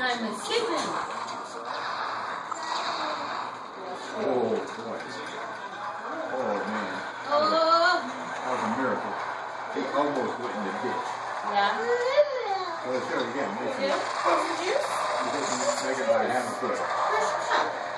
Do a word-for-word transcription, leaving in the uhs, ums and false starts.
time is sleeping. Oh, boy. Oh, man. Oh. That was a miracle. He almost went in the ditch. Yeah. Well, let's go again. You do? Juice? You didn't make it by hand and foot.